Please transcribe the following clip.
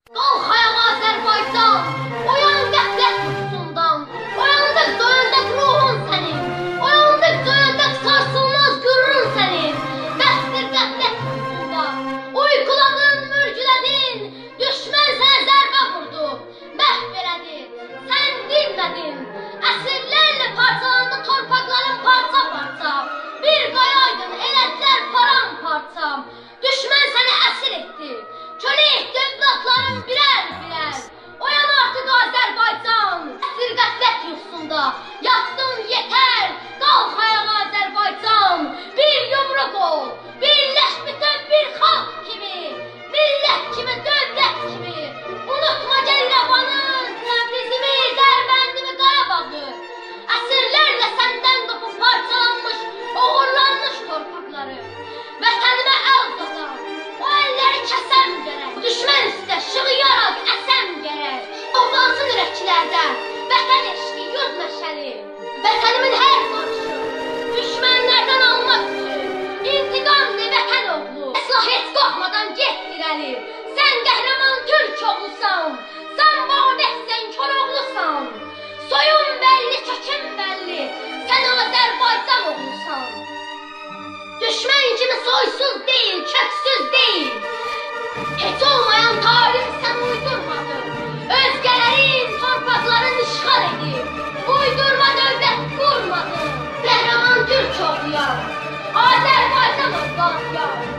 Qalx ayağa Azərbaycan, oyan qəflət yuxusundan, oyandır döyəndək ruhun sənin, oyandır döyəndək sarsılmaz qürrün sənin. Bəsdir qəflət yuxusunda, uyquladın, mürgülədin, düşmən sənə zərbə vurdu, məhv elədi, sən dinmədin. Əsrlərlə parçalandı torpaqların parça-parça, bir qayaydın elədilər param-parça. Düşmən səni əsir etdi, kölə etdi övladların birər-birər. Oyan artıq Azərbaycan, əsir qəflət yuxusunda, yatdın yetər, qalx ayağa Azərbaycan. Bir yumruq ol, birləş bütöv bir xalq kimi, millət kimi, dövlət kimi. Unutma Gəliləvanı, Təbrizimi, Dərbəndimi, Qarabağı. Əsrlərlə səndən qopub parçalanmış, oğurlanmış torpaqları. Vətənimə əl uzadam, o əlləri kəsəm gərək. Düşmən üstə şığıyaraq əsəm gərək. Ovlansın ürəklərdə, vətən eşqi, yurd məşəli. Vətənimin hər qarışı, düşmənlərdən almaq üçün. İntiqam ne vətən oğlu, əsla heç qorxmadan get irəli. Sən qəhrəman türk oğlusan, sən vadəhsən, Koroğlusan. Soyun bəlli, kökün bəlli, sən Azərbaycan oğlusan. Düşmən kimi soysuz deyil, köksüz deyil. Heç olmayan tarix sən uydurmadın. Özgələrin torpaqların işğal edib, uydurma dövlət qurmadın. Qəhrəman türk oğluyam, Azərbaycan oğluyam.